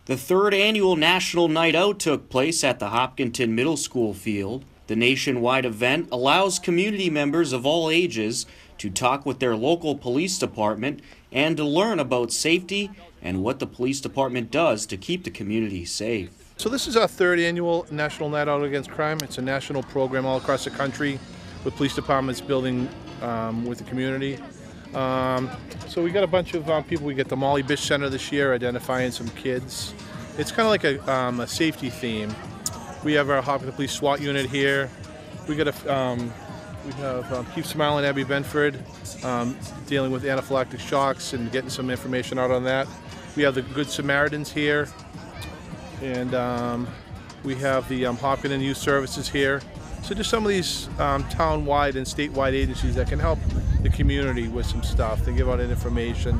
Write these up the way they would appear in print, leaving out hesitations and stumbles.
The third annual National Night Out took place at the Hopkinton Middle School field. The nationwide event allows community members of all ages to talk with their local police department and to learn about safety and what the police department does to keep the community safe. So this is our third annual National Night Out Against Crime. It's a national program all across the country with police departments building with the community. So we got a bunch of people. We get the Molly Bish Center this year identifying some kids. It's kind of like a safety theme. We have our Hopkinton Police SWAT unit here. We got we have Keep Smiling Abby Benford dealing with anaphylactic shocks and getting some information out on that. We have the Good Samaritans here, and we have the Hopkinton Youth Services here. So just some of these town-wide and statewide agencies that can help the community with some stuff. They give out information,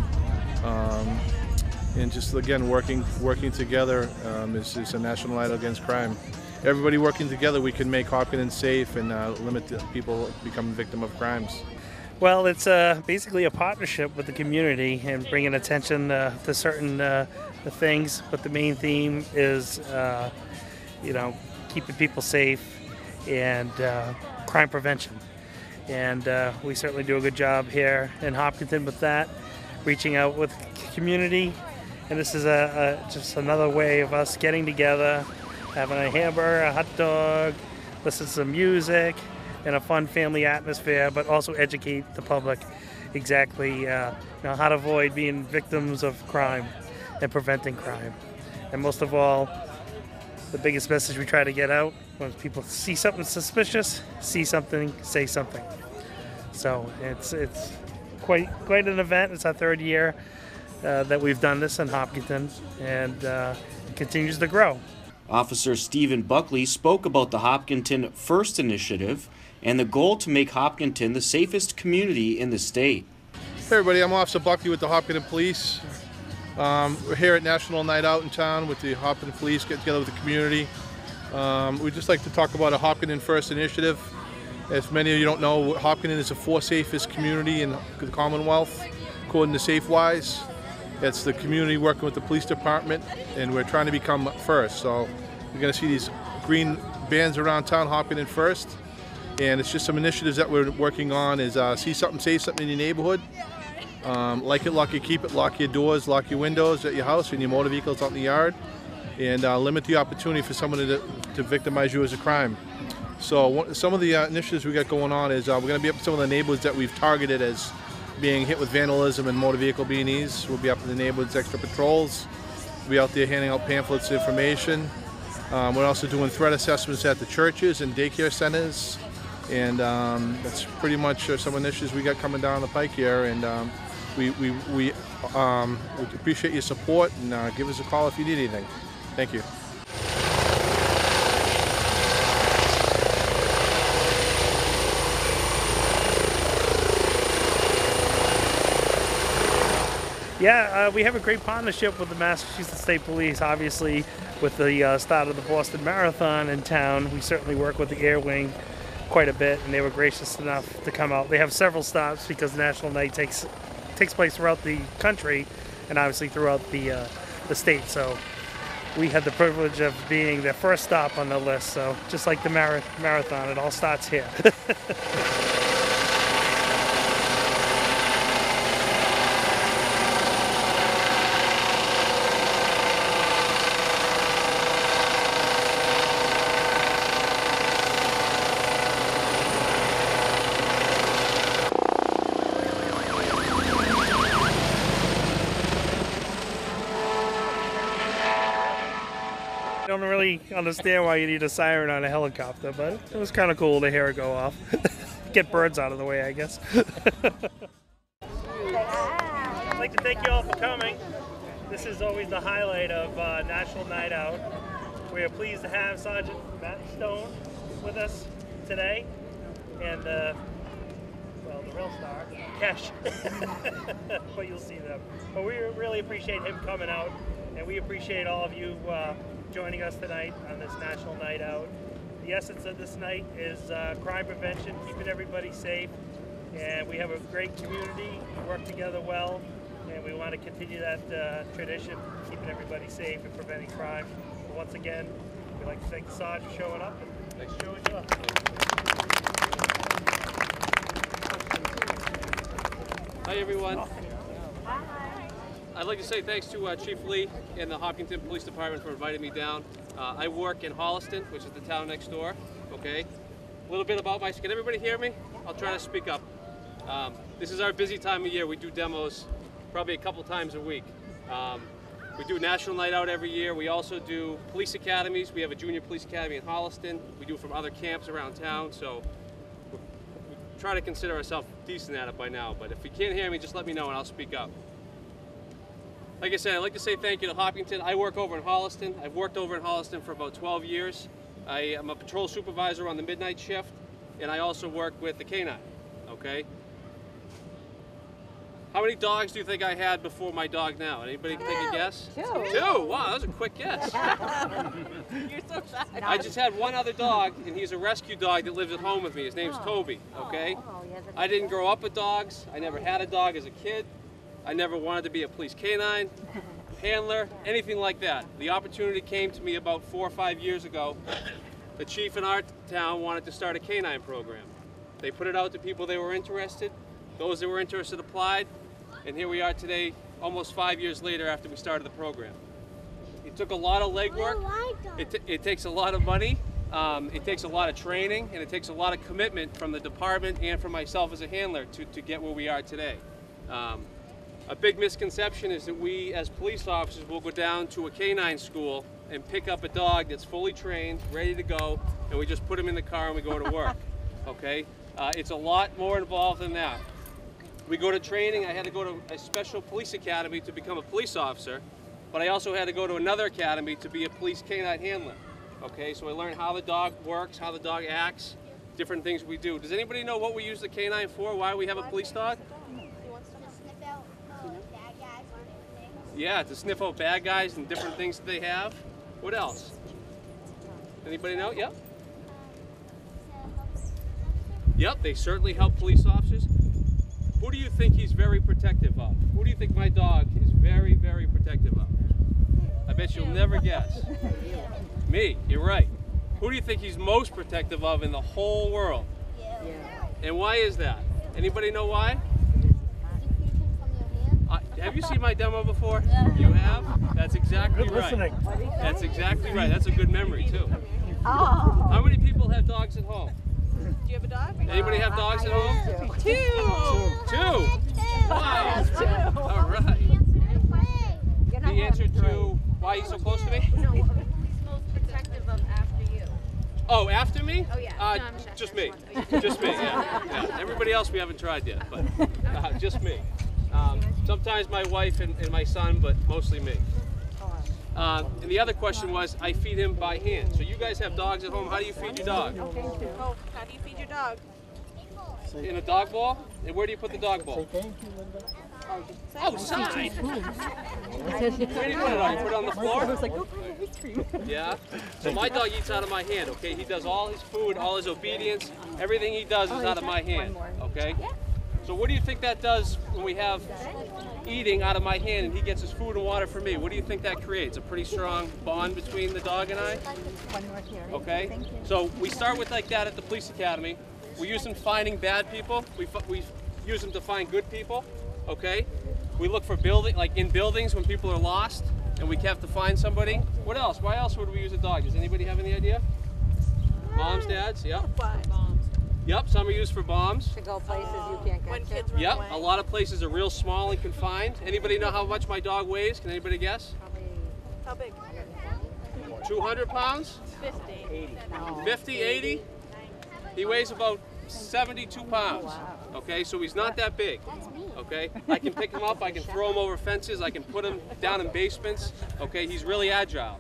and just again working together is a national night against crime. Everybody working together, we can make Hopkinton safe and limit the people becoming victim of crimes. Well, it's basically a partnership with the community and bringing attention to certain things, but the main theme is, keeping people safe and crime prevention. And we certainly do a good job here in Hopkinton with that, reaching out with the community. And this is just another way of us getting together, having a hamburger, a hot dog, listen to some music, and a fun family atmosphere, but also educate the public exactly how to avoid being victims of crime and preventing crime. And most of all, the biggest message we try to get out when people see something suspicious, see something, say something. So it's quite an event. It's our third year that we've done this in Hopkinton, and it continues to grow. Officer Stephen Buckley spoke about the Hopkinton First Initiative and the goal to make Hopkinton the safest community in the state. Hey everybody, I'm Officer Buckley with the Hopkinton Police. We're here at National Night Out in town with the Hopkinton Police, get together with the community. We'd just like to talk about a Hopkinton First Initiative. As many of you don't know, Hopkinton is the fourth safest community in the Commonwealth, according to SafeWise. It's the community working with the police department, and we're trying to become first. So you're going to see these green bands around town, Hopkinton First. And it's just some initiatives that we're working on is see something, say something in your neighborhood. Like it, lock it, keep it, lock your doors, lock your windows at your house and your motor vehicles out in the yard, and limit the opportunity for someone to victimize you as a crime. So some of the initiatives we got going on is we're going to be up to some of the neighborhoods that we've targeted as being hit with vandalism and motor vehicle B&Es. We'll be up in the neighborhoods, extra patrols. We'll be out there handing out pamphlets, information. We're also doing threat assessments at the churches and daycare centers. And that's pretty much some initiatives we got coming down the pike here. And we appreciate your support, and give us a call if you need anything. Thank you. Yeah, we have a great partnership with the Massachusetts State Police. Obviously, with the start of the Boston Marathon in town, we certainly work with the Air Wing quite a bit, and they were gracious enough to come out. They have several stops because National Night takes place throughout the country and obviously throughout the state. So we had the privilege of being their first stop on the list. So just like the marathon, it all starts here. I don't really understand why you need a siren on a helicopter, but it was kind of cool to hear it go off. Get birds out of the way, I guess. I'd like to thank you all for coming. This is always the highlight of National Night Out. We are pleased to have Sergeant Matt Stone with us today, and well, the real star, Kesh. But you'll see them. But we really appreciate him coming out, and we appreciate all of you joining us tonight on this National Night Out. The essence of this night is crime prevention, keeping everybody safe, and we have a great community. We work together well, and we want to continue that tradition, keeping everybody safe and preventing crime. So once again, we'd like to thank Sarge for showing up and thanks for showing up. Hi everyone. I'd like to say thanks to Chief Lee and the Hopkinton Police Department for inviting me down. I work in Holliston, which is the town next door. Okay. A little bit about myself. Can everybody hear me? I'll try to speak up. This is our busy time of year. We do demos probably a couple times a week. We do National Night Out every year. We also do police academies. We have a junior police academy in Holliston. We do from other camps around town. So we try to consider ourselves decent at it by now. But if you can't hear me, just let me know and I'll speak up. Like I said, I'd like to say thank you to Hopkinton. I work over in Holliston. I've worked over in Holliston for about 12 years. I am a patrol supervisor on the midnight shift, and I also work with the K-9, okay? How many dogs do you think I had before my dog now? Anybody take a guess? Two. Wow, that was a quick guess. You're so fast. I just had one other dog, and he's a rescue dog that lives at home with me. His name's Toby, okay? I didn't grow up with dogs. I never had a dog as a kid. I never wanted to be a police K-9, handler, anything like that. The opportunity came to me about 4 or 5 years ago. The chief in our town wanted to start a K-9 program. They put it out to people that were interested. Those that were interested applied, and here we are today, almost 5 years later after we started the program. It took a lot of legwork. It takes a lot of money. It takes a lot of training, and it takes a lot of commitment from the department and from myself as a handler to get where we are today. A big misconception is that we as police officers will go down to a K-9 school and pick up a dog that's fully trained, ready to go, and we just put him in the car and we go to work, okay? It's a lot more involved than that. We go to training. I had to go to a special police academy to become a police officer, but I also had to go to another academy to be a police K-9 handler, okay? So I learned how the dog works, how the dog acts, different things we do. Does anybody know what we use the K-9 for, why we have a police dog? Yeah, to sniff out bad guys and different things that they have. What else? Anybody know? Yep. Yep, they certainly help police officers. Who do you think he's very protective of? Who do you think my dog is very, very protective of? I bet you'll never guess. Me, you're right. Who do you think he's most protective of in the whole world? And why is that? Anybody know why? Have you seen my demo before? You have? That's exactly right. That's exactly right. That's a good memory too. How many people have dogs at home? Do you have a dog? Anybody have dogs at home? Two. Wow. All right. The answer to why he's so close to me? Who's most protective of after you? Oh, after me? Oh yeah. Just me. Just me. Yeah. Everybody else we haven't tried yet, but just me. Sometimes my wife and my son, but mostly me. And the other question was, I feed him by hand. So you guys have dogs at home. How do you feed your dog? Oh, how do you feed your dog? In a dog bowl? And where do you put the dog bowl? Outside. Where do you put it on? You put it on the floor? Yeah. So my dog eats out of my hand, okay? He does all his food, all his obedience. Everything he does is out of my hand, okay? So what do you think that does when we have eating out of my hand and he gets his food and water from me? What do you think that creates? A pretty strong bond between the dog and I? Okay. So we start with like that at the police academy. We use them finding bad people. We use them to find good people. Okay. We look for in buildings when people are lost and we have to find somebody. What else? Why else would we use a dog? Does anybody have any idea? Moms, dads? Yep. Yep, some are used for bombs. To go places you can't get to. Kids run Yep, away. a lot of places are real small and confined. Anybody know how much my dog weighs? Can anybody guess? How big? 200 pounds? 50. 50, 80? He weighs about 72 pounds. Okay, so he's not that big. Okay, I can pick him up, I can throw him over fences, I can put him down in basements. Okay, he's really agile.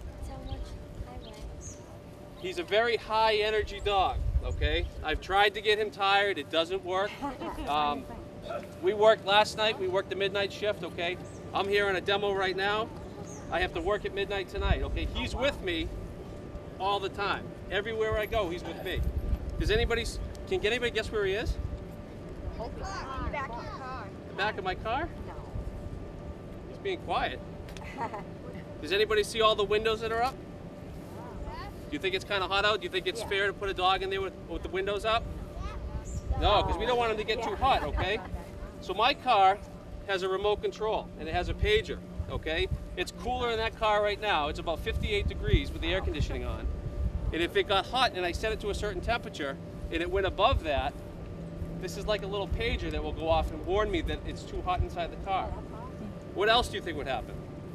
He's a very high energy dog. Okay, I've tried to get him tired, it doesn't work. We worked last night, we worked the midnight shift, okay? I'm here on a demo right now. I have to work at midnight tonight, okay? He's with me all the time. Everywhere I go, he's with me. Can anybody guess where he is? In the back of the car. The back of my car? He's being quiet. Does anybody see all the windows that are up? Do you think it's kind of hot out? Do you think it's fair to put a dog in there with the windows up? No, because we don't want him to get too hot, okay? So my car has a remote control, and it has a pager, okay? It's cooler in that car right now. It's about 58 degrees with the air conditioning on. And if it got hot and I set it to a certain temperature, and it went above that, this is like a little pager that will go off and warn me that it's too hot inside the car. What else do you think would happen?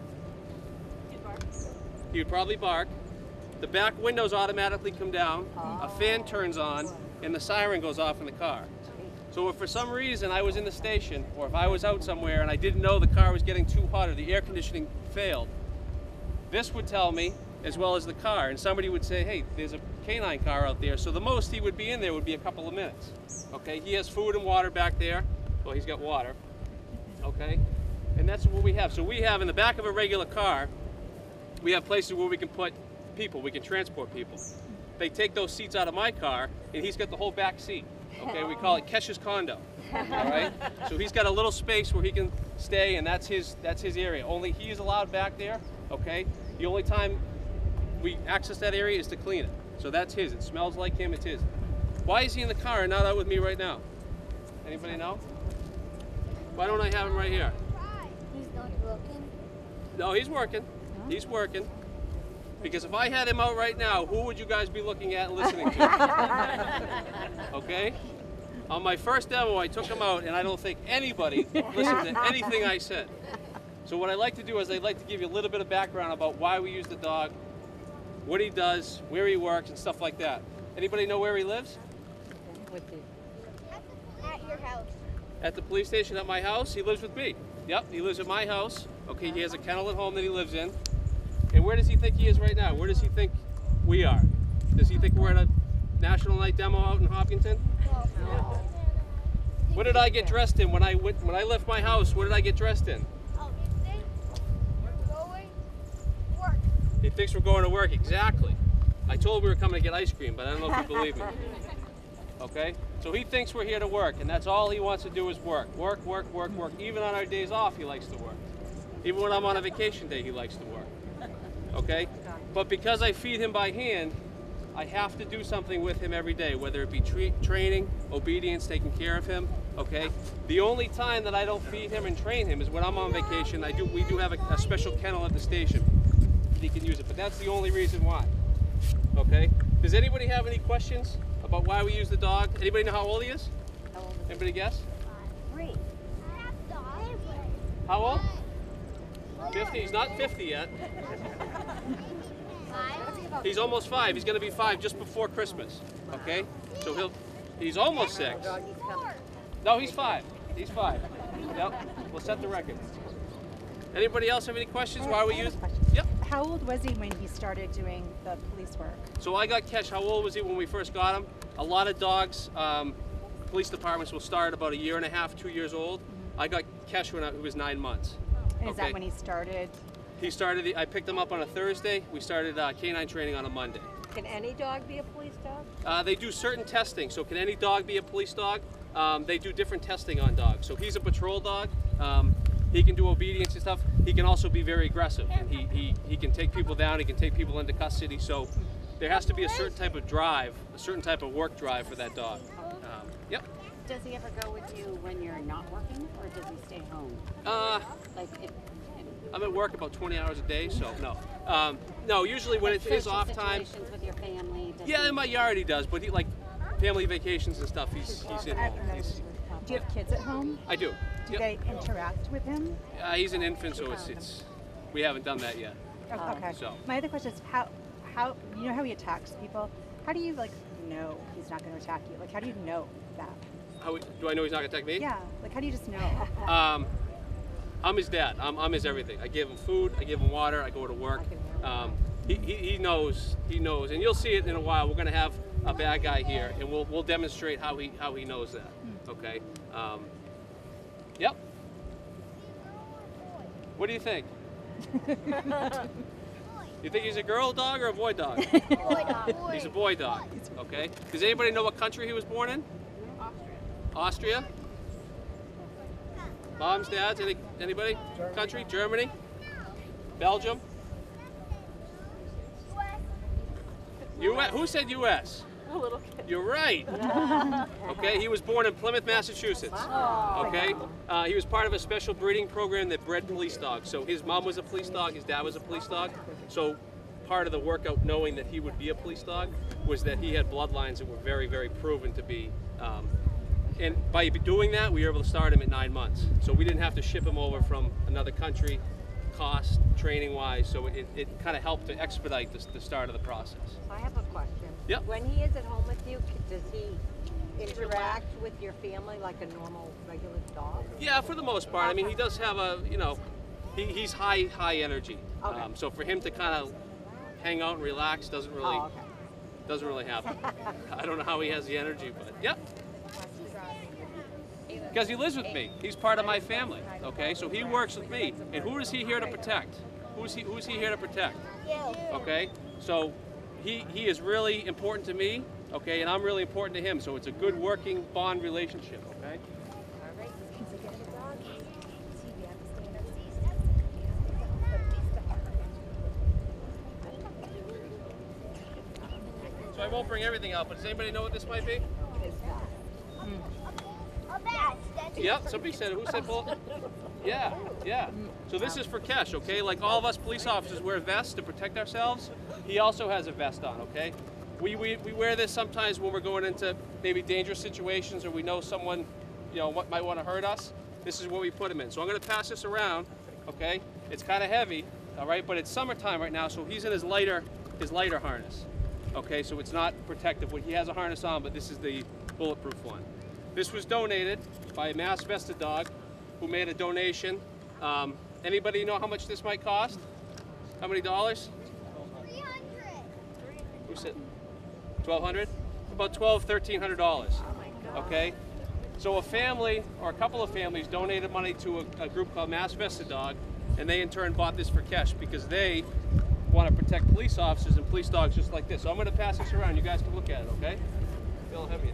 He would probably bark. The back windows automatically come down, a fan turns on, and the siren goes off in the car. So if for some reason I was in the station, or if I was out somewhere and I didn't know the car was getting too hot or the air conditioning failed, this would tell me, as well as the car, and somebody would say, hey, there's a canine car out there, so the most he would be in there would be a couple of minutes. Okay, he has food and water back there. Well, he's got water. Okay, and that's what we have. So we have in the back of a regular car, we have places where we can put people, we can transport people. They take those seats out of my car, and he's got the whole back seat. Okay, we call it Kesh's condo. All right, so he's got a little space where he can stay, and that's his area. Only he is allowed back there. Okay, the only time we access that area is to clean it. So that's his. It smells like him. It's his. Why is he in the car and not out with me right now? Anybody know? Why don't I have him right here? He's not working. No, he's working. He's working. Because if I had him out right now, who would you guys be looking at and listening to? Okay? On my first demo, I took him out, and I don't think anybody listened to anything I said. So what I like to do is I'd like to give you a little bit of background about why we use the dog, what he does, where he works, and stuff like that. Anybody know where he lives? At your house. At the police station at my house. He lives with me. Yep, he lives at my house. Okay, he has a kennel at home that he lives in. And where does he think he is right now? Where does he think we are? Does he think we're at a National Night demo out in Hopkinton? No. What did I get dressed in when I left my house? What did I get dressed in? Oh, you think we're going to work? He thinks we're going to work. Exactly. I told him we were coming to get ice cream, but I don't know if you believe me. Okay? So he thinks we're here to work, and that's all he wants to do is work. Work, work, work, work. Even on our days off, he likes to work. Even when I'm on a vacation day, he likes to work. Okay? But because I feed him by hand, I have to do something with him every day, whether it be training, obedience, taking care of him. Okay? The only time that I don't feed him and train him is when I'm on vacation. We do have a special kennel at the station. He can use it, but that's the only reason why. Okay? Does anybody have any questions about why we use the dog? Anybody know how old he is? Anybody guess? 3. How old? 50. He's not 50 yet. He's almost 5. He's going to be 5 just before Christmas. Okay? So he's almost 6. No, he's 5. He's 5. Yep. We'll set the record. Anybody else have any questions? Why we use? Yep. How old was he when he started doing the police work? So I got Kesh. How old was he when we first got him? A lot of dogs, police departments will start about 1.5 years, 2 years old. I got Kesh when he was 9 months. And is that when he started? He started, I picked him up on a Thursday. We started canine training on a Monday. Can any dog be a police dog? They do certain testing. So can any dog be a police dog? They do different testing on dogs. So he's a patrol dog. He can do obedience and stuff. He can also be very aggressive. And he can take people down. He can take people into custody. So there has to be a certain type of drive, a certain type of work drive for that dog. Yep. Does he ever go with you when you're not working, or does he stay home? I'm at work about 20 hours a day, so no. No, usually when it's his off time. With your family? Yeah, in my yard he does, but he like family vacations and stuff. He's in home. Do you have kids at home? I do. Do they interact with him? He's an infant, so it's we haven't done that yet. Okay. So. My other question is how you know how he attacks people? How do you know he's not going to attack you? How do you know that? Do I know he's not going to attack me? Yeah. How do you just know? I'm his dad. I'm his everything. I give him food. I give him water. I go to work. He knows. He knows, and you'll see it in a while. We're going to have a bad guy here, and we'll demonstrate how he knows that. Okay. Yep. What do you think? You think he's a girl dog or a boy dog? Boy dog. He's a boy dog. Okay. Does anybody know what country he was born in? Austria. Austria? Moms, dads, anybody? Country? Germany? Belgium? US. Who said US? A little kid. You're right. Okay, he was born in Plymouth, Massachusetts. Okay, he was part of a special breeding program that bred police dogs. So his mom was a police dog, his dad was a police dog. So part of the workout, knowing that he would be a police dog, was that he had bloodlines that were very, very proven to be. And by doing that, we were able to start him at 9 months. So we didn't have to ship him over from another country, cost, training-wise. So it kind of helped to expedite the start of the process. I have a question. Yep. When he is at home with you, does he interact with your family like a normal, regular dog? Yeah, for the most part. I mean, he does have a, he's high energy. Okay. So for him to kind of hang out and relax doesn't really happen. I don't know how he has the energy, but yep. Because he lives with me. He's part of my family. Okay, so he works with me. And who is he here to protect? Who's he here to protect? Okay, so he is really important to me. Okay, and I'm really important to him. So it's a good working bond relationship. Okay. So I won't bring everything out, but does anybody know what this might be? Yep, somebody said it. Who said bull? Yeah, yeah. So this is for Kesh, okay? Like all of us police officers wear vests to protect ourselves. He also has a vest on, okay? We wear this sometimes when we're going into maybe dangerous situations or we know someone, might want to hurt us. This is what we put him in. So I'm going to pass this around, okay? It's kind of heavy, all right? But it's summertime right now, so he's in his lighter harness, okay? So it's not protective. He has a harness on, but this is the bulletproof one. This was donated by a mass vested dog who made a donation. Anybody know how much this might cost? How many dollars? $300. Who said? $1,200? About $1,300. Okay? So a family or a couple of families donated money to a group called Mass Vested Dog, and they in turn bought this for Kesh because they want to protect police officers and police dogs just like this. So I'm going to pass this around. You guys can look at it, okay? Feel heavy.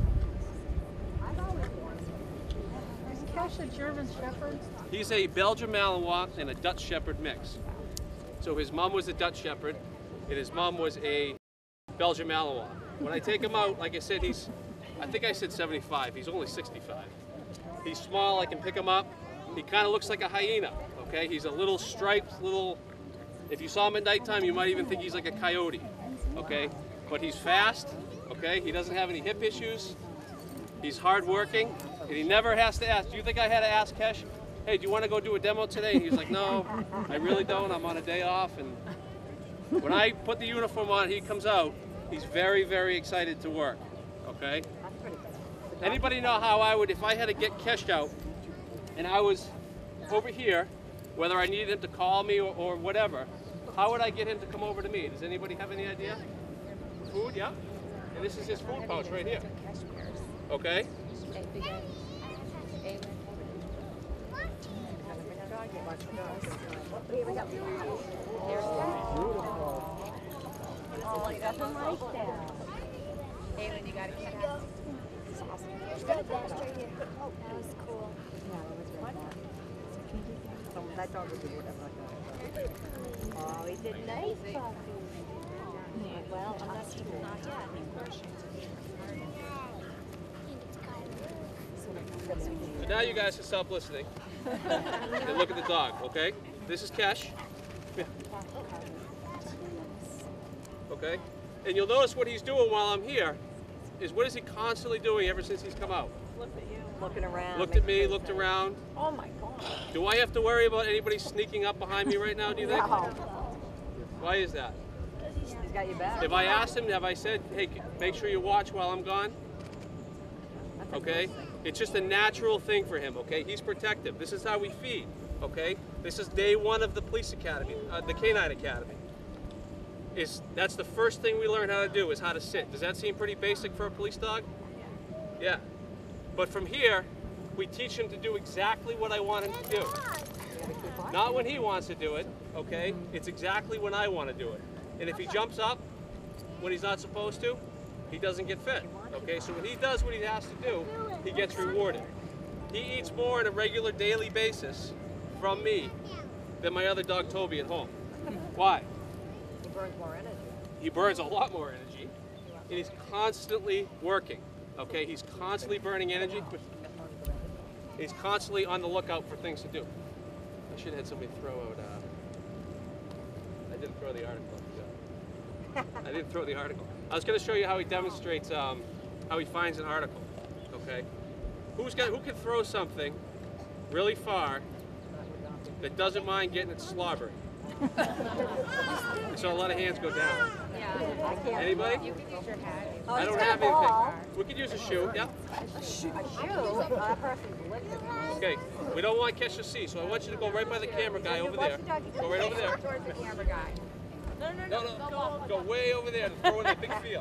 Is Kesh a German Shepherd? He's a Belgian Malinois and a Dutch Shepherd mix. So his mom was a Dutch Shepherd, and his mom was a Belgian Malinois. When I take him out, like I said, I think I said 75. He's only 65. He's small. I can pick him up. He kind of looks like a hyena. Okay, he's a little striped, if you saw him at nighttime, you might even think he's like a coyote. Okay, but he's fast. Okay, he doesn't have any hip issues. He's hardworking, and he never has to ask. Do you think I had to ask Kesh, hey, do you want to go do a demo today? And he's like, no, I really don't. I'm on a day off. And when I put the uniform on, he comes out. He's very, very excited to work. Okay. Anybody know how I would, if I had to get Kesh out, and I was over here, whether I needed him to call me or whatever, how would I get him to come over to me? Does anybody have any idea? Food, yeah? And this is his food pouch right here. Okay? Oh, it doesn't like that. Aylin, you gotta get out. It's awesome. That was cool. That dog would do whatever. Oh, he did nice. Well, unless he's not yet. So now you guys can stop listening and look at the dog, okay? This is Kesh. Okay? And you'll notice what he's doing while I'm here is what is he constantly doing ever since he's come out? Looked at you. Looking around. Looked at me, looked around. Oh my God. Do I have to worry about anybody sneaking up behind me right now, do you think? No. Why is that? He's got your back. Have I asked him, have I said, hey, make sure you watch while I'm gone? Okay? It's just a natural thing for him, okay? He's protective. This is how we feed, okay? This is day one of the police academy, the Canine Academy. That's the first thing we learn how to do is how to sit. Does that seem pretty basic for a police dog? Yeah. But from here, we teach him to do exactly what I want him to do. Not when he wants to do it, okay? It's exactly when I want to do it. And if he jumps up when he's not supposed to, he doesn't get fit, okay? So when he does what he has to do, he gets rewarded. He eats more on a regular daily basis from me than my other dog Toby at home. Why? He burns more energy. He burns a lot more energy, and he's constantly working. Okay, he's constantly burning energy. He's constantly on the lookout for things to do. I should have had somebody throw out. I didn't throw the article. Yeah. I didn't throw the article. I was going to show you how he demonstrates how he finds an article. Okay, who can throw something really far that doesn't mind getting it slobbery? I saw a lot of hands go down. Yeah. Anybody? You can use your hat. I don't have anything. We could use a shoe. Yeah. A shoe? That person's licking it. Okay. We don't want to catch the sea, so I want you to go right by the camera guy over there. Go right over there. Towards the camera guy. No. Go way over there and throw in that big field.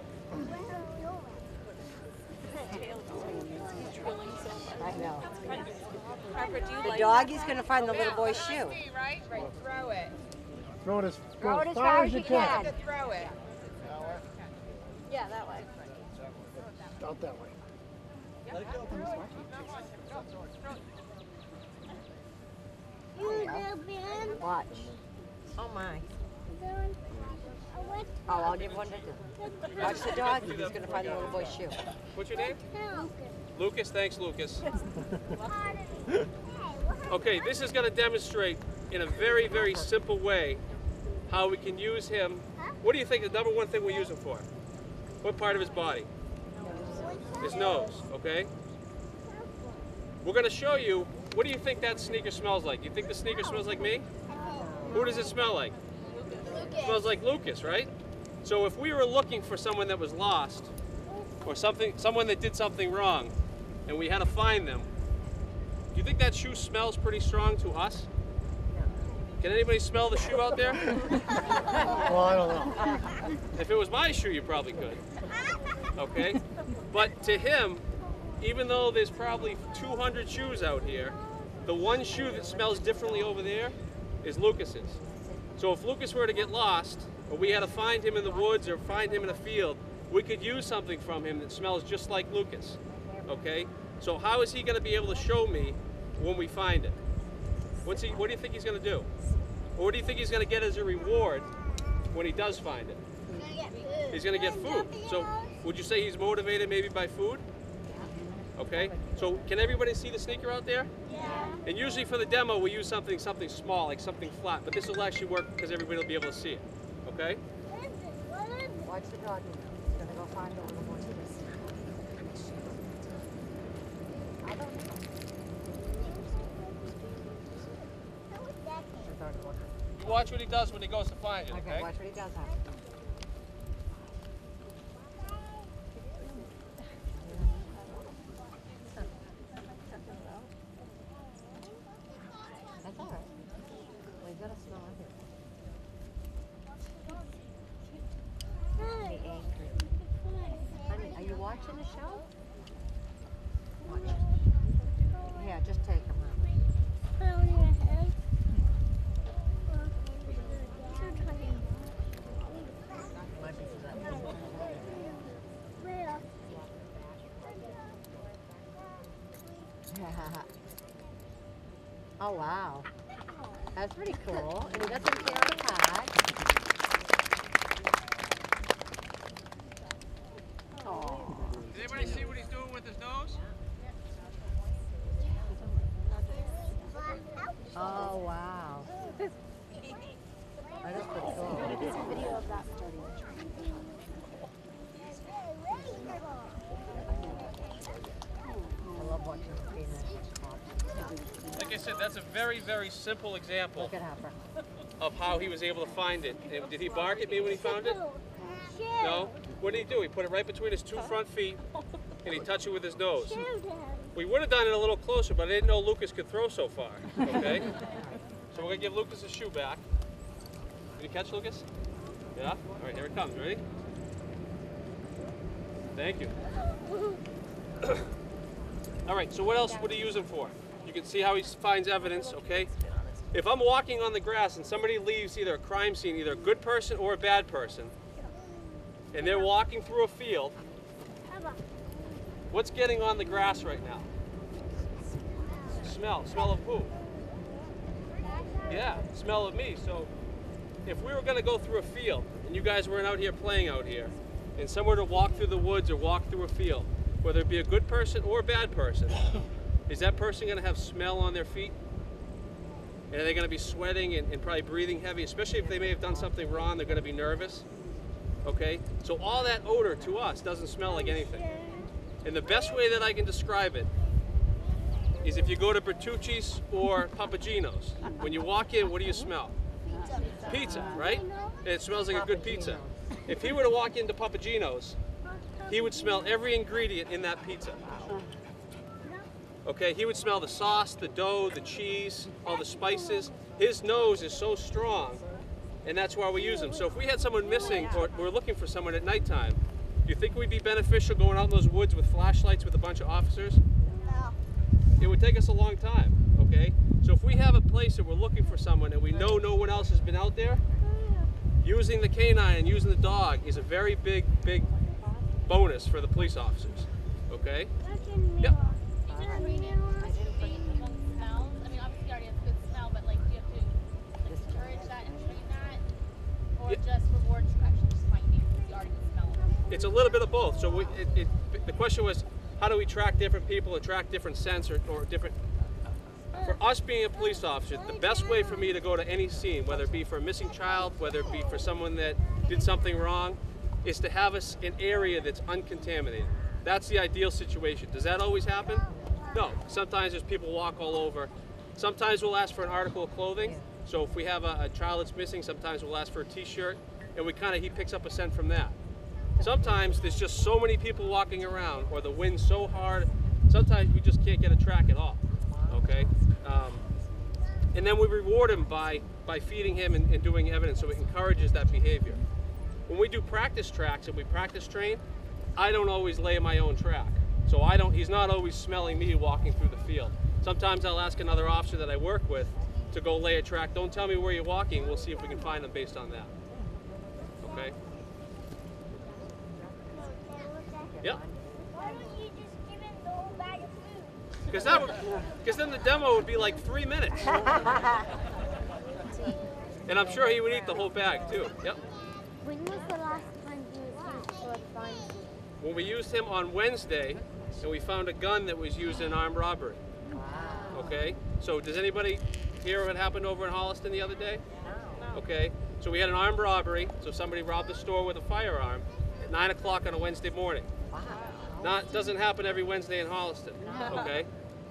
I know. Harper, do you The like doggy's going to find the little boy's shoe. Right? Right. Throw it. Throw it Throw it as far as you can. Throw it. Yeah, that way. out that way. Watch. Oh my. Oh, I'll give one to him. Watch the dog. He's going to find the little boy's shoe. What's your name? Lucas. Thanks, Lucas. Okay, this is going to demonstrate in a very, very simple way how we can use him. What do you think the number one thing we use him for? What part of his body? His nose, okay? We're going to show you, what do you think that sneaker smells like? You think the sneaker smells like me? Who does it smell like? It smells like Lucas, right? So if we were looking for someone that was lost, or someone that did something wrong, and we had to find them, do you think that shoe smells pretty strong to us? Can anybody smell the shoe out there? Well, I don't know. If it was my shoe, you probably could. Okay? But to him, even though there's probably 200 shoes out here, the one shoe that smells differently over there is Lucas's. So if Lucas were to get lost, or we had to find him in the woods or find him in a field, we could use something from him that smells just like Lucas. Okay? So how is he going to be able to show me when we find it? What do you think he's going to do? Or what do you think he's going to get as a reward when he does find it? He's going to get food. So would you say he's motivated maybe by food? Okay, so can everybody see the sneaker out there? Yeah. And usually for the demo we use something small, like something flat, but this will actually work because everybody will be able to see it. Okay? Watch the dog. He's going to go find the little boy's shoe. You watch what he does when he goes to find it, okay? Okay, watch what he does now. That's all right. Well, you gotta smell it. Be angry. Honey, are you watching the show? Watch. Yeah, just take him out. Oh wow, that's pretty cool. And he doesn't tear it apart. Oh. Did anybody see what he's doing with his nose? Oh wow. That is pretty cool. There's a video of that starting the train. I love watching the penis. Like I said, that's a very, very simple example Look at Hopper. of how he was able to find it. And did he bark at me when he found it? No? What did he do? He put it right between his two front feet and he touched it with his nose. We would have done it a little closer, but I didn't know Lucas could throw so far. Okay? So we're going to give Lucas his shoe back. Did you catch Lucas? Yeah? All right, here it comes. Ready? Thank you. All right, so what else would he use him for? You can see how he finds evidence, okay? If I'm walking on the grass and somebody leaves either a crime scene, either a good person or a bad person, and they're walking through a field, what's getting on the grass right now? smell. Smell of who? Yeah, smell of me. So if we were going to go through a field and you guys weren't out here playing out here and someone were to walk through the woods or walk through a field, whether it be a good person or a bad person, is that person going to have smell on their feet? And are they going to be sweating and probably breathing heavy, especially if they may have done something wrong? They're going to be nervous. Okay? So all that odor to us doesn't smell like anything. And the best way that I can describe it is if you go to Bertucci's or Papagino's. When you walk in, what do you smell? Pizza, right? And it smells like a good pizza. If he were to walk into Papagino's, he would smell every ingredient in that pizza. Okay, he would smell the sauce, the dough, the cheese, all the spices. His nose is so strong, and that's why we use him. So if we had someone missing or we're looking for someone at nighttime, do you think it would be beneficial going out in those woods with flashlights with a bunch of officers? No. It would take us a long time, okay? So if we have a place that we're looking for someone and we know no one else has been out there, using the canine and using the dog is a very big bonus for the police officers, okay? Yep. Just reward actually just finding because you already can smell them. It's a little bit of both. So the question was, how do we track different people, attract different scents or different... For us being a police officer, the best way for me to go to any scene, whether it be for a missing child, whether it be for someone that did something wrong, is to have us an area that's uncontaminated. That's the ideal situation. Does that always happen? No. Sometimes there's people walk all over. Sometimes we'll ask for an article of clothing. So if we have a child that's missing, sometimes we'll ask for a t-shirt, and he picks up a scent from that. Sometimes there's just so many people walking around, or the wind's so hard, sometimes we just can't get a track at all, okay? And then we reward him by feeding him and doing evidence, so it encourages that behavior. When we do practice tracks and we practice train, I don't always lay my own track. So he's not always smelling me walking through the field. Sometimes I'll ask another officer that I work with to go lay a track. Don't tell me where you're walking. We'll see if we can find them based on that. Okay? Yep. Why don't you just give him the whole bag of food? Because then the demo would be like 3 minutes. And I'm sure he would eat the whole bag too. Yep. When was the last time you used him for fun? When we used him on Wednesday, and we found a gun that was used in armed robbery. Okay? So does anybody hear what happened over in Holliston the other day? No. Okay, so we had an armed robbery, so somebody robbed the store with a firearm at 9 o'clock on a Wednesday morning. Wow. It doesn't happen every Wednesday in Holliston, okay?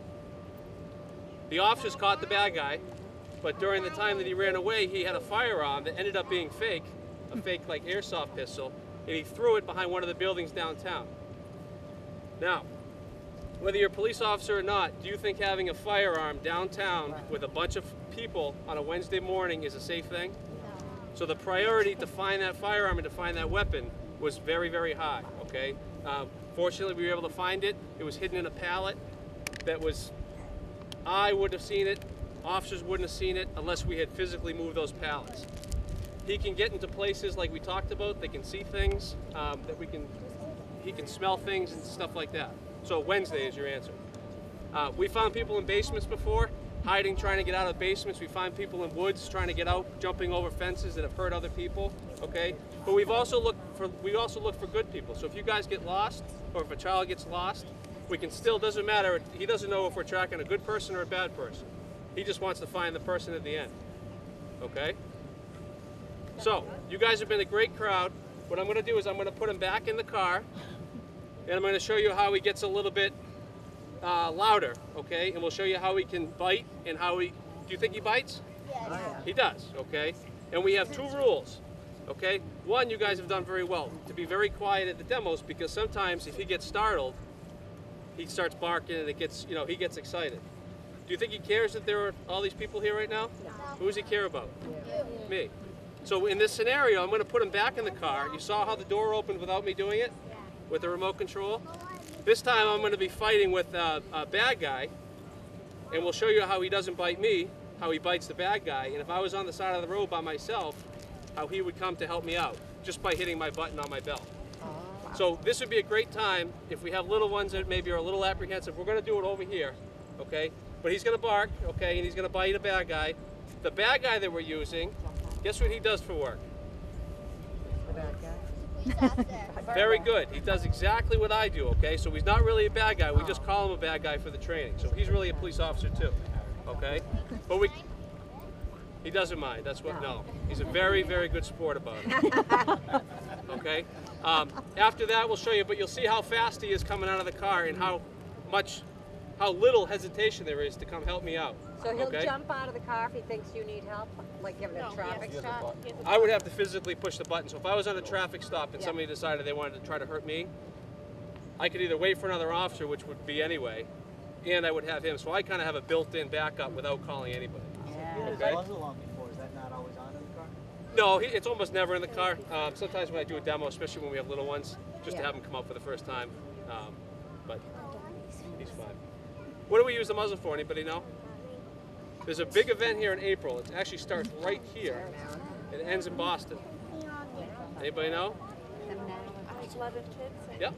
The officers caught the bad guy, but during the time that he ran away, he had a firearm that ended up being fake, a fake like airsoft pistol, and he threw it behind one of the buildings downtown. Now, whether you're a police officer or not, do you think having a firearm downtown with a bunch of people on a Wednesday morning is a safe thing? No. So the priority to find that firearm and to find that weapon was very, very high, okay? Fortunately, we were able to find it. It was hidden in a pallet that was, I wouldn't have seen it, officers wouldn't have seen it unless we had physically moved those pallets. He can get into places like we talked about, they can see things, he can smell things and stuff like that. So Wednesday is your answer. We found people in basements before, hiding, trying to get out of basements. We find people in woods trying to get out, jumping over fences that have hurt other people. Okay, but we also look for good people. So if you guys get lost, or if a child gets lost, we can still, doesn't matter. He doesn't know if we're tracking a good person or a bad person. He just wants to find the person at the end. Okay. So you guys have been a great crowd. What I'm going to do is I'm going to put him back in the car. And I'm going to show you how he gets a little bit louder, okay? And we'll show you how he can bite and how do you think he bites? Yes. He does, okay? And we have 2 rules, okay? One, you guys have done very well, to be very quiet at the demos, because sometimes if he gets startled, he starts barking and he gets excited. Do you think he cares that there are all these people here right now? No. Who does he care about? You. Me. So in this scenario, I'm going to put him back in the car. You saw how the door opened without me doing it? With the remote control. This time I'm going to be fighting with a bad guy, and we'll show you how he doesn't bite me, how he bites the bad guy, and if I was on the side of the road by myself, how he would come to help me out, just by hitting my button on my belt. So this would be a great time if we have little ones that maybe are a little apprehensive. We're going to do it over here, okay? but he's going to bark, okay, and he's going to bite a bad guy. The bad guy that we're using, guess what he does for work? The bad guy. Very good. He does exactly what I do, okay? So he's not really a bad guy. We just call him a bad guy for the training. So he's really a police officer too, okay? But he doesn't mind. That's what, no. He's a very, very good sport about it, okay? After that, we'll show you, but you'll see how fast he is coming out of the car and how little hesitation there is to come help me out. So he'll okay? jump out of the car if he thinks you need help, like giving a traffic stop? I would have to physically push the button. So if I was on a traffic stop and somebody decided they wanted to try to hurt me, I could either wait for another officer, which would be anyway, and I would have him. So I kind of have a built-in backup without calling anybody. Yeah. Okay? Was alarm before? Is that not always on in the car? No, it's almost never in the car. Sometimes when I do a demo, especially when we have little ones, just to have them come out for the first time. But he's fine. What do we use the muzzle for? Anybody know? There's a big event here in April. It actually starts right here. It ends in Boston. Anybody know? Yep.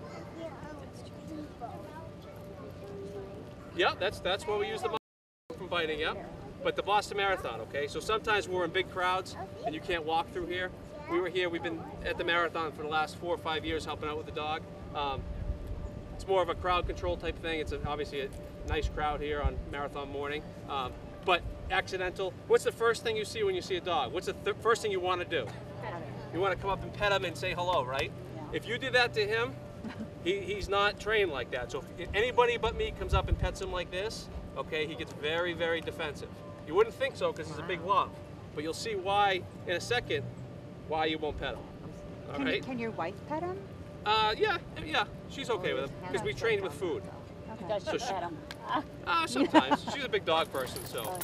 Yep, that's what we use the muzzle from biting, yep. But the Boston Marathon, okay? So sometimes we're in big crowds and you can't walk through here. We were here, we've been at the marathon for the last 4 or 5 years helping out with the dog. It's more of a crowd control type thing. It's obviously a nice crowd here on marathon morning. But accidental, what's the first thing you see when you see a dog? What's the first thing you want to do? You want to come up and pet him and say hello, right? Yeah. If you do that to him, he's not trained like that. So if anybody but me comes up and pets him like this, okay, he gets very, very defensive. You wouldn't think so because it's a big love, but you'll see why in a second why you won't pet him. All right? Can your wife pet him? Yeah, she's okay with him because we trained with food. Okay. Does she pet him? Sometimes. She's a big dog person, so.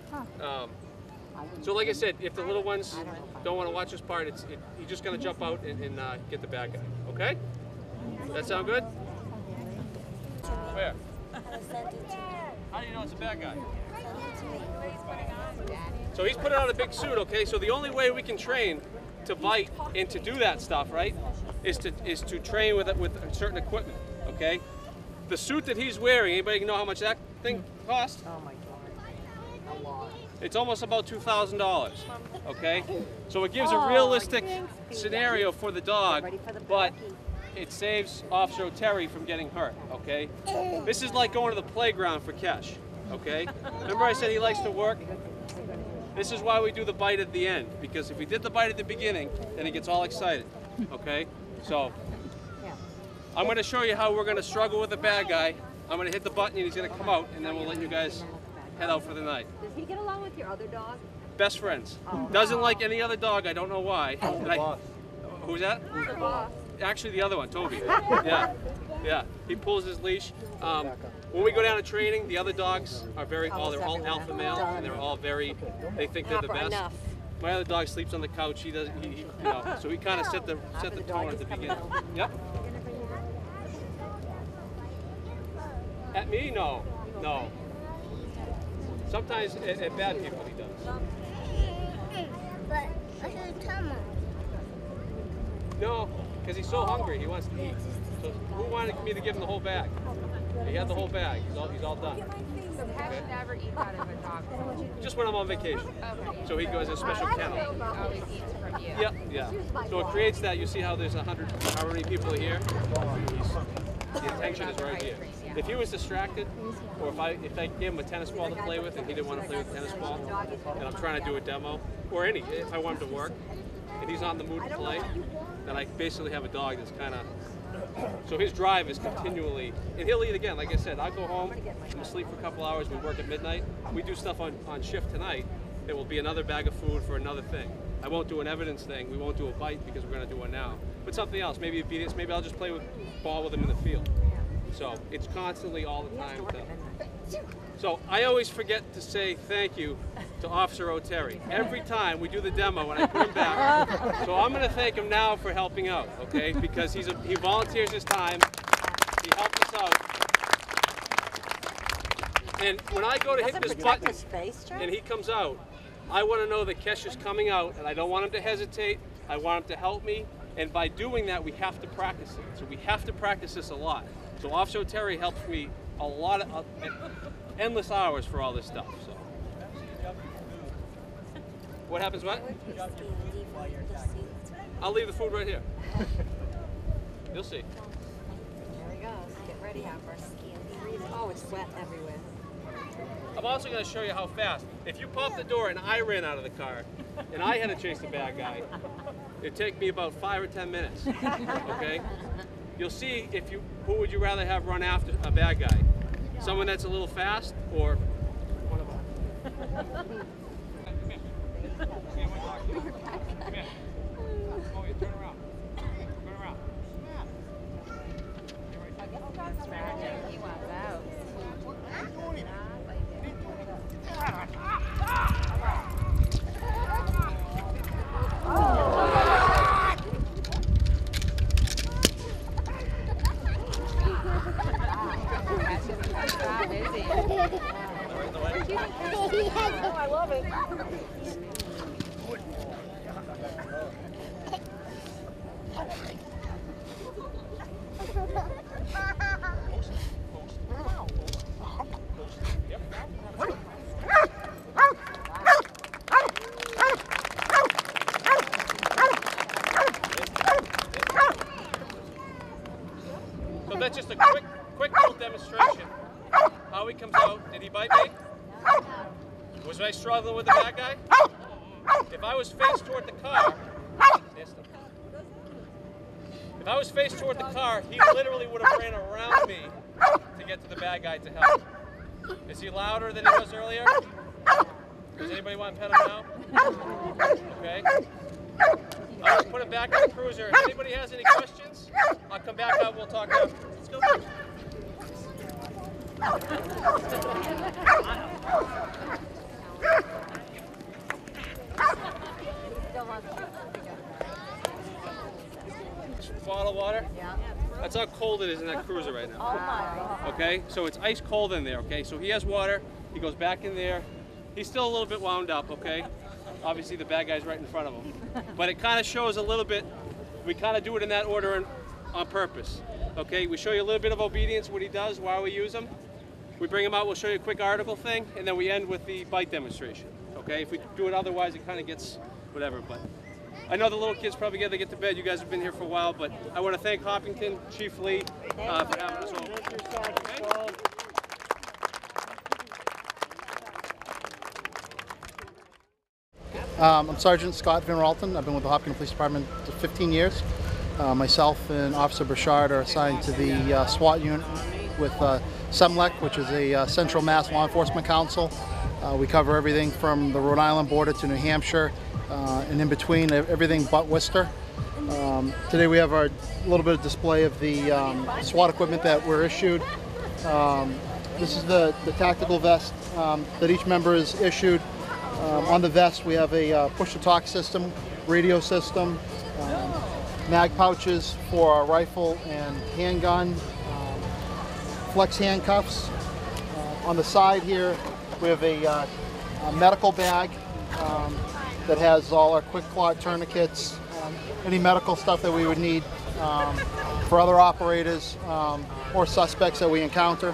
So like I said, if the little ones don't want to watch this part, he's just going to jump out and get the bad guy. Okay? Does that sound good? Where? How do you know it's a bad guy? So he's putting on a big suit, okay? So the only way we can train to bite and to do that stuff, right, is to train with certain equipment, okay? The suit that he's wearing, anybody know how much that thing costs? Oh my God, a lot. It's almost about $2,000, okay? So it gives a realistic scenario for the dog, but it saves Officer O'Terry from getting hurt, okay? This is like going to the playground for Kesh, okay? Remember I said he likes to work? This is why we do the bite at the end, because if we did the bite at the beginning, then he gets all excited, okay? So I'm going to show you how we're going to struggle with the bad guy. I'm going to hit the button and he's going to come out, and then we'll let you guys head out for the night. Does he get along with your other dog? Best friends. Doesn't like any other dog. I don't know why. Who's that? Who's the boss? Actually, the other one, Toby. Yeah. He pulls his leash. When we go down to training, the other dogs are they're all alpha male, and they're all they think they're the best. My other dog sleeps on the couch. He doesn't, so we kind of set the tone at the beginning. Yep. At me, no. Sometimes at bad people he does. But I should tell him. No, because he's so hungry. He wants to eat. So who wanted me to give him the whole bag? He had the whole bag. He's all done. So Kesh never eats out of a dog bowl. Just when I'm on vacation. Okay. So he goes in a special kennel. He always eats from you. Yeah. So it creates that. You see how there's 100, how many people are here? The attention is right here. If he was distracted, or if I gave him a tennis ball to play with and he didn't want to play with the tennis ball, and I'm trying to do a demo, or if I want him to work, and he's not in the mood to play, then I basically have a dog that's kind of, so his drive is continually, and he'll eat again. Like I said, I'll go home, I'm asleep for a couple hours, we work at midnight, we do stuff on shift tonight, there will be another bag of food for another thing. I won't do an evidence thing, we won't do a bite because we're going to do one now. But something else, maybe obedience, maybe I'll just play with ball with him in the field. So it's constantly all the time. So I always forget to say thank you to Officer O'Terry. Every time we do the demo and I put him back. So I'm going to thank him now for helping out, okay? Because he volunteers his time. He helped us out. And when I go to hit this button and he comes out, I want to know that Kesh is coming out and I don't want him to hesitate. I want him to help me. And by doing that, we have to practice it. So we have to practice this a lot. So Officer O'Terry helps me a lot. endless hours for all this stuff. So, what happens? What? I'll leave the food right here. You'll see. There he goes. Get ready, Hopper. Oh, it's wet everywhere. I'm also going to show you how fast. If you pop the door and I ran out of the car and I had to chase the bad guy, it'd take me about 5 or 10 minutes. Okay? You'll see who would you rather have run after a bad guy? Someone that's a little fast or one of them? Come here. Come here. Oh, you turn around. Turn around. He wants out. Oh, I love it. So that's just a quick little demonstration. How he comes out. Did he bite me? Was I struggling with the bad guy? If I was faced toward the car, he literally would have ran around me to get to the bad guy to help. Is he louder than he was earlier? Does anybody want to pet him now? Okay. I'll just put him back in the cruiser. If anybody has any questions, I'll come back up. We'll talk after. Let's go. Bottle of water? Yeah. That's how cold it is in that cruiser right now. Oh my. Okay, so it's ice cold in there, okay? So he has water, he goes back in there. He's still a little bit wound up, okay? Obviously the bad guy's right in front of him. But it kind of shows a little bit, we kind of do it in that order on purpose. Okay, we show you a little bit of obedience, what he does, why we use him. We bring him out, we'll show you a quick article thing, and then we end with the bite demonstration. Okay, if we do it otherwise, it kind of gets whatever, but I know the little kids probably got to get to bed. You guys have been here for a while, but I want to thank Hopkinton, Chief Lee, for having us over. Okay? I'm Sergeant Scott Van Ralton. I've been with the Hopkinton Police Department for 15 years. Myself and Officer Burchard are assigned to the SWAT unit with SEMLEC, which is a Central Mass Law Enforcement Council. We cover everything from the Rhode Island border to New Hampshire, and in between, everything but Worcester. Today we have our little bit of display of the SWAT equipment that we're issued. This is the tactical vest that each member is issued. On the vest we have a push-to-talk system, radio system, mag pouches for our rifle and handgun, flex handcuffs. On the side here we have a medical bag that has all our quick clot tourniquets, any medical stuff that we would need for other operators or suspects that we encounter.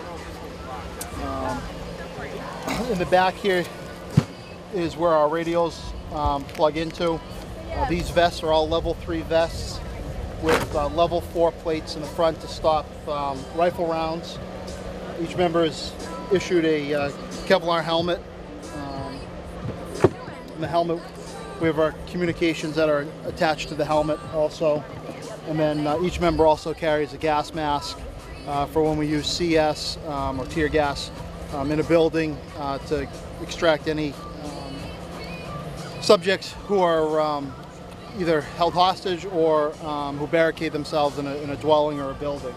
In the back here is where our radios plug into. These vests are all level 3 vests with level 4 plates in the front to stop rifle rounds. Each member is issued a Kevlar helmet. In the helmet we have our communications that are attached to the helmet also. And then each member also carries a gas mask for when we use CS or tear gas in a building to extract any subjects who are either held hostage or who barricade themselves in a dwelling or a building.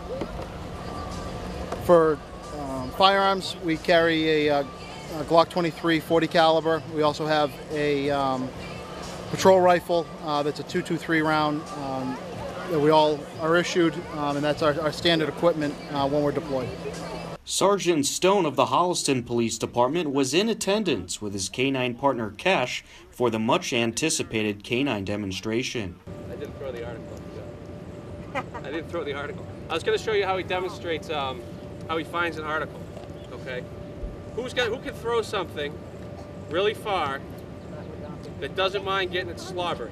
For firearms, we carry a Glock 23 40 caliber. We also have a patrol rifle that's a 223 round that we all are issued, and that's our standard equipment when we're deployed. Sergeant Stone of the Holliston Police Department was in attendance with his K-9 partner Kesh for the much-anticipated K-9 demonstration. I didn't throw the article. I didn't throw the article. I was going to show you how he demonstrates, how he finds an article, okay? Who can throw something really far that doesn't mind getting it slobbery?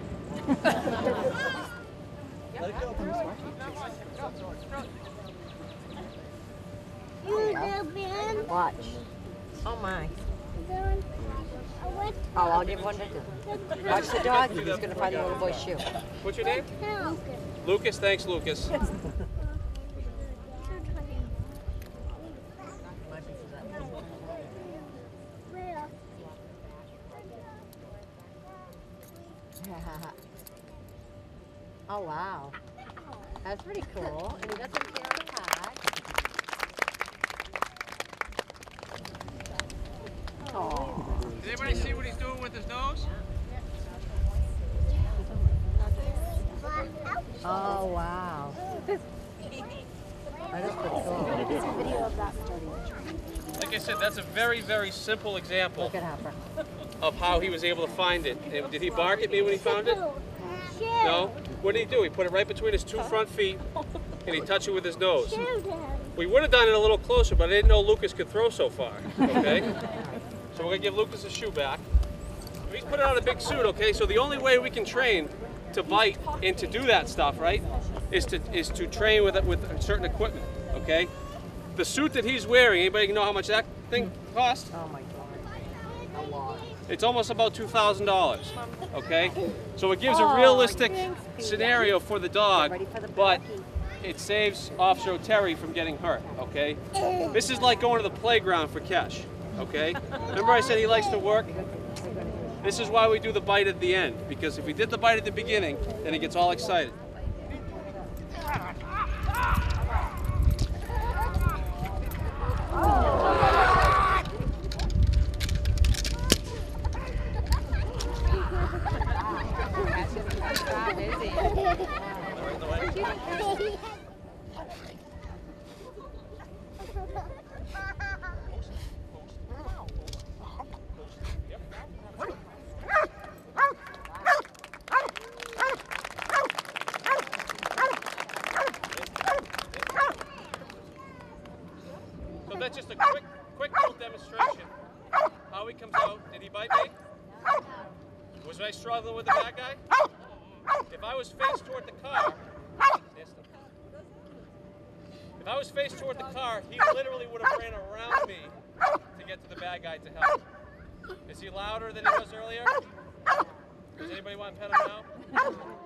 Watch. Oh my. Oh, I'll give one to him. Watch the dog. He's going to find the little boy's shoe. What's your name? Lucas. Thanks, Lucas. Oh, wow. That's pretty cool. And he doesn't care apart. Oh. Does anybody see what he's doing with his nose? Oh, wow. That is pretty cool. There's a video of that starting. Like I said, that's a very, very simple example Look at Hopper. of how he was able to find it. And did he bark at me when he found it? No? What did he do? He put it right between his two front feet and he touched it with his nose. We would have done it a little closer, but I didn't know Lucas could throw so far. Okay? So we're going to give Lucas his shoe back. He's putting on a big suit, okay? So the only way we can train to bite and to do that stuff, right, is to train with certain equipment, okay? The suit that he's wearing, anybody know how much that thing costs? Oh my God. A lot. It's almost about $2,000, okay? So it gives a realistic scenario for the dog, but it saves Officer O'Terry from getting hurt, okay? This is like going to the playground for Kesh, okay? Remember I said he likes to work? This is why we do the bite at the end, because if we did the bite at the beginning, then he gets all excited. So that's just a quick little demonstration. How he comes out. Did he bite me? Was I struggling with the bad guy? If I was faced toward the car, if I was faced toward the car, he literally would have ran around me to get to the bad guy to help. Is he louder than he was earlier? Does anybody want to pet him now?